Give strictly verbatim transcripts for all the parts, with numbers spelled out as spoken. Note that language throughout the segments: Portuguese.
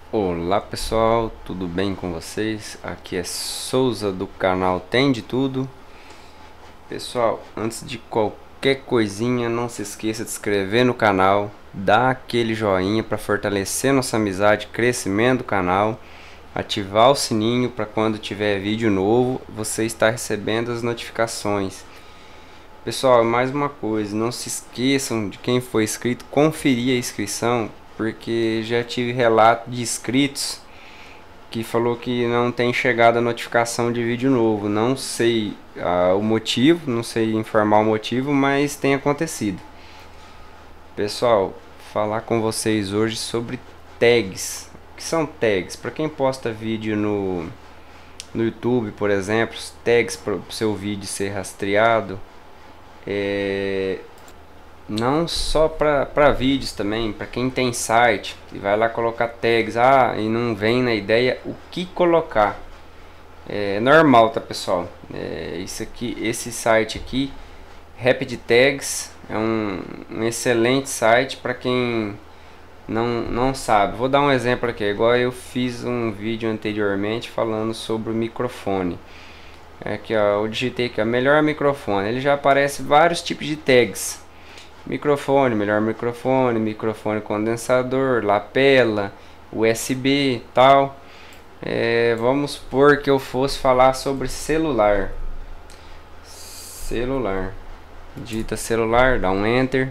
Olá pessoal, tudo bem com vocês? Aqui é Souza do canal Tem de Tudo. Pessoal, antes de qualquer coisinha, não se esqueça de se inscrever no canal, dar aquele joinha para fortalecer nossa amizade, crescimento do canal, ativar o sininho para quando tiver vídeo novo você estar recebendo as notificações. Pessoal, mais uma coisa, não se esqueçam de quem foi inscrito conferir a inscrição, porque já tive relato de inscritos que falou que não tem chegado a notificação de vídeo novo. Não sei ah, o motivo, não sei informar o motivo, mas tem acontecido. Pessoal, falar com vocês hoje sobre tags. O que são tags? Para quem posta vídeo no, no YouTube, por exemplo, tags para o seu vídeo ser rastreado. É, não só para vídeos também, para quem tem site e vai lá colocar tags, ah, e não vem na ideia o que colocar. É normal, tá pessoal? É, isso aqui, esse site aqui, Rapid Tags, é um, um excelente site para quem não, não sabe. Vou dar um exemplo aqui, igual eu fiz um vídeo anteriormente falando sobre o microfone. Aqui ó, eu digitei aqui, ó, melhor microfone. Ele já aparece vários tipos de tags. Microfone, melhor microfone, microfone condensador, lapela, U S B, tal. É, vamos supor que eu fosse falar sobre celular. Celular. Digita celular, dá um enter.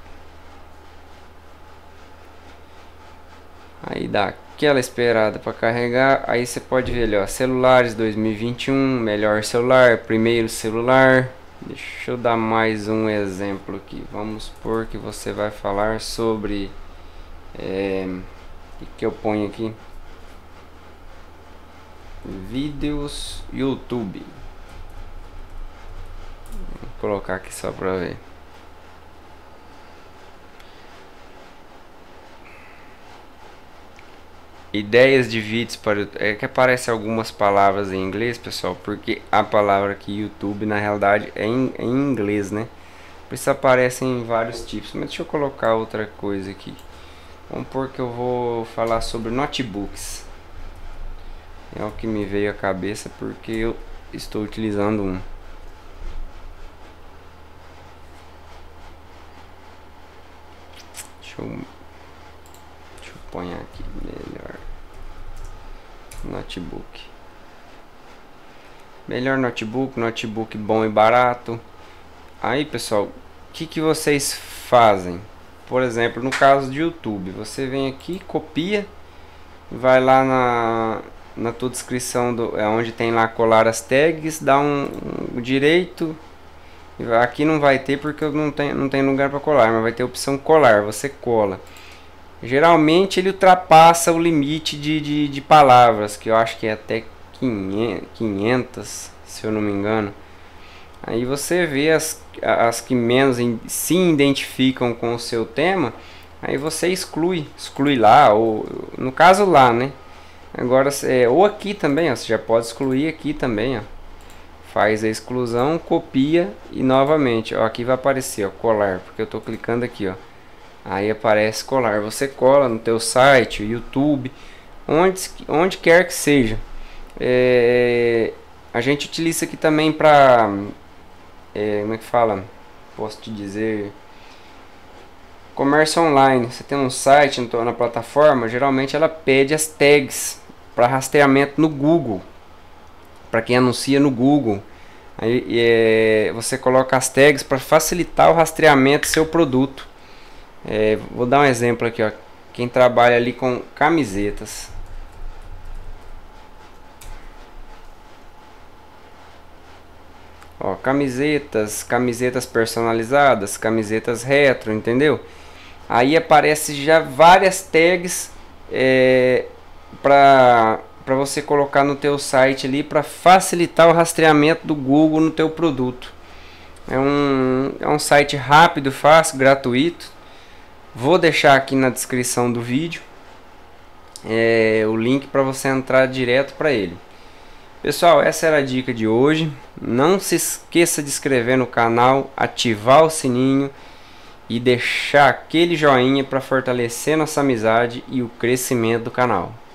Aí dá aquela esperada para carregar. Aí você pode ver ali, ó, celulares dois mil e vinte e um, melhor celular, primeiro celular. Deixa eu dar mais um exemplo aqui. Vamos supor que você vai falar sobre é, o que eu ponho aqui, vídeos YouTube. Vou colocar aqui só para ver. Ideias de vídeos para é que aparece algumas palavras em inglês, pessoal, porque a palavra aqui YouTube na realidade é em, é em inglês, né? Por isso aparecem vários tipos. Mas deixa eu colocar outra coisa aqui. Vamos supor que eu vou falar sobre notebooks. É o que me veio à cabeça porque eu estou utilizando um. Deixa eu Põe aqui melhor notebook. Melhor notebook, notebook bom e barato. Aí pessoal, o que, que vocês fazem? Por exemplo, no caso de YouTube, você vem aqui, copia, vai lá na, na tua descrição, do, é onde tem lá colar as tags, dá um, um direito. Aqui não vai ter porque eu não tenho, não tem lugar para colar, mas vai ter a opção colar, você cola. Geralmente ele ultrapassa o limite de, de, de palavras, que eu acho que é até quinhentas, se eu não me engano. Aí você vê as, as que menos se identificam com o seu tema, aí você exclui, exclui lá, ou no caso lá, né? Agora, é, ou aqui também, ó, você já pode excluir aqui também, ó. Faz a exclusão, copia e novamente, ó, aqui vai aparecer, ó, colar, porque eu tô clicando aqui, ó. Aí aparece colar, você cola no teu site, YouTube, onde, onde quer que seja. É, a gente utiliza aqui também para, é, como é que fala? Posso te dizer, comércio online. Você tem um site na plataforma, geralmente ela pede as tags para rastreamento no Google, para quem anuncia no Google. Aí é, você coloca as tags para facilitar o rastreamento do seu produto. É, vou dar um exemplo aqui, ó. Quem trabalha ali com camisetas, ó, camisetas, camisetas personalizadas, camisetas retro, entendeu? Aí aparece já várias tags é, para para você colocar no teu site ali para facilitar o rastreamento do Google no teu produto. É um, é um site rápido, fácil, gratuito. Vou deixar aqui na descrição do vídeo é, o link para você entrar direto para ele. Pessoal, essa era a dica de hoje. Não se esqueça de inscrever no canal, ativar o sininho e deixar aquele joinha para fortalecer nossa amizade e o crescimento do canal.